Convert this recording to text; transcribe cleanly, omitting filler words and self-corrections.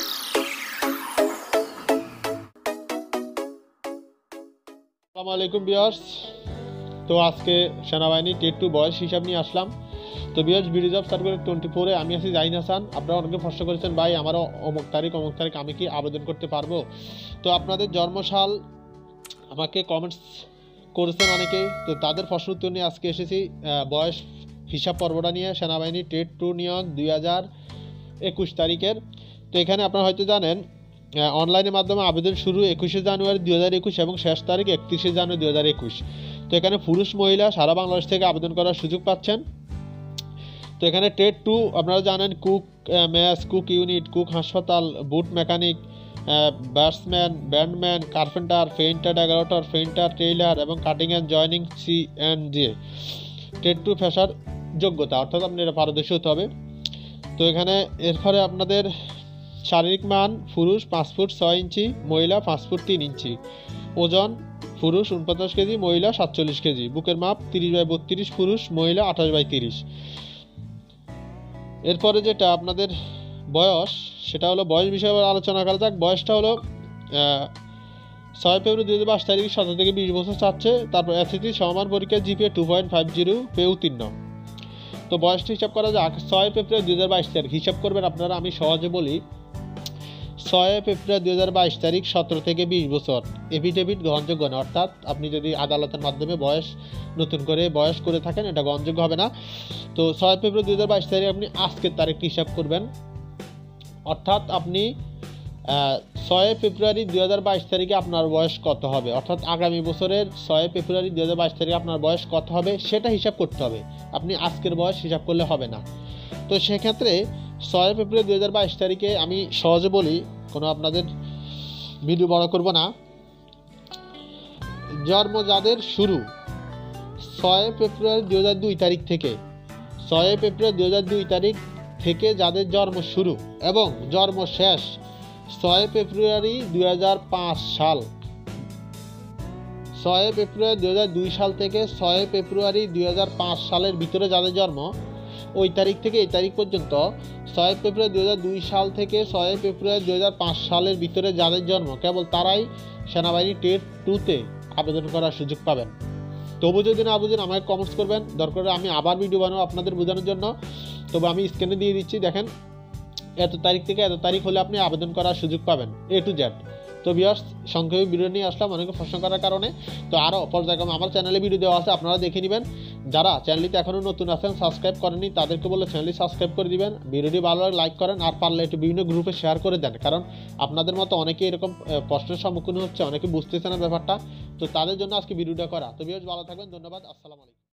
আসসালামু আলাইকুম ভিউয়ার্স। তো আজকে সেনাবাহিনী টেট 2 বয়স হিসাব নিয়ে আসলাম। তো ভিউয়ার্স, ব্রিজ অফ সার্কুলার 24-এ আমি আছি জাহিন হাসান। আপনারা অনেকে প্রশ্ন করেছেন, ভাই আমারও অমুক তারিখ আমি কি আবেদন করতে পারবো? তো আপনাদের জন্মসাল আমাকে কমেন্টস করেছেন অনেকেই, তো তাদের প্রশ্ন উত্তর নিয়ে আজকে এসেছি বয়স হিসাব পর্বটা নিয়ে। সেনাবাহিনী টেট 2 নিয়োগ 2021 তারিখের। তো এখানে আপনারা হয়তো জানেন অনলাইনের মাধ্যমে আবেদন শুরু 21শে জানুয়ারি 2021 এবং শেষ তারিখ 31শে জানুয়ারি 2021। তো এখানে পুরুষ মহিলা সারা বাংলাদেশ থেকে আবেদন করার সুযোগ পাচ্ছেন। তো এখানে টেট 2 আপনারা জানেন cook, mess, cook unit, cook হাসপাতাল, boot mechanic, batsman, bandsman, carpenter, painter, decorator, painter, tailor এবং কাটিং অ্যান্ড জয়েনিং CNJ। টেট 2 ফেসার যোগ্যতা, অর্থাৎ আপনি এটা পারদর্শী হতে হবে। তো এখানে এরপরে আপনাদের শারীরিক মান: পুরুষ 5 ফুট 6 ইঞ্চি, মহিলা 5 ফুট 3 ইঞ্চি। ওজন: পুরুষ 49 কেজি, মহিলা 47 কেজি। বুকের মাপ 30/32, পুরুষ, মহিলা 28/30। এরপরে যেটা আপনাদের বয়স, সেটা হলো বয়স বিষয়ে আলোচনা করা যাক। বয়সটা হলো 6 ফেব্রুয়ারি 2022 তারিখ 17 থেকে 20 বছর চাচ্ছে। তারপর SSC সমান পরীক্ষা GPA 2.50 পেয়ে উত্তীর্ণ। তো বয়সটা হিসাব করা যাক। 6 ফেব্রুয়ারি 2022 তারিখ হিসাব করবেন আপনারা। আমি সহজে বলি, 6 ফেব্রুয়ারি 2022 তারিখ 17 থেকে 20 বছর। এফিডেভিট গ্রহণযোগ্য না, অর্থাৎ আপনি যদি আদালতের মাধ্যমে নতুন করে বয়স করে থাকেন, এটা গ্রহণযোগ্য হবে না। তো 6 ফেব্রুয়ারি 2022 তারিখ আপনি আজকের তারিখটি হিসাব করবেন, অর্থাৎ আপনি 6 ফেব্রুয়ারি 2022 তারিখে আপনার বয়স কত হবে, অর্থাৎ আগামী বছরের 6 ফেব্রুয়ারি 2022 তারিখে আপনার বয়স কত হবে সেটা হিসাব করতে হবে। আপনি আজকের বয়স হিসাব করলে হবে না। তো সেক্ষেত্রে 6 ফেব্রুয়ারি 2022 তারিখে আমি সহজে বলি, কোনো আপনাদের ভিডিও বড় করব না। জন্ম যাদের শুরু 6 ফেব্রুয়ারি 2002 তারিখ থেকে, 6 ফেব্রুয়ারি 2002 তারিখ থেকে যাদের জন্ম শুরু এবং জন্ম শেষ 6 ফেব্রুয়ারি 2005 সাল, 6 ফেব্রুয়ারি 2002 সাল থেকে 6 ফেব্রুয়ারি 2005 সালের ভিতরে যাদের জন্ম, ওই তারিখ থেকে এই তারিখ পর্যন্ত 6 ফেব্রুয়ারি 2002 সাল থেকে 6 ফেব্রুয়ারি 2005 সালের ভিতরে যাদের জন্ম, কেবল তারাই সেনাবাহিনী টেট 2-তে আবেদন করার সুযোগ পাবেন। তবু যদি না বুঝেন আমাকে কমেন্টস করবেন, দরকার আমি আবার ভিডিও বানাবো আপনাদের বোঝানোর জন্য। তবে আমি স্ক্রিনে দিয়ে দিচ্ছি, দেখেন এত তারিখ থেকে এত তারিখ হলে আপনি আবেদন করার সুযোগ পাবেন A to Z। তো ভিউয়ার্স, সংক্ষেপে ভিডিও নিয়ে আসলাম অনেকে প্রশ্ন করার কারণে। তো আরও পর্যায়ক্রমে আমার চ্যানেলে ভিডিও দেওয়া আছে, আপনারা দেখে নেবেন। যারা চ্যানেলটিতে এখনও নতুন আছেন, সাবস্ক্রাইব করেননি, তাদেরকে বলে চ্যানেলটি সাবস্ক্রাইব করে দিবেন। ভিডিওটি ভালো লাগলে লাইক করেন, আর পারলে একটু বিভিন্ন গ্রুপে শেয়ার করে দেন, কারণ আপনাদের মতো অনেকে এরকম প্রশ্নের সম্মুখীন হচ্ছে, অনেকে বুঝতেছে না ব্যাপারটা। তো তাদের জন্য আজকে ভিডিওটা করা। তো ভিউয়ার্স, ভালো থাকবেন, ধন্যবাদ, আসসালামু আলাইকুম।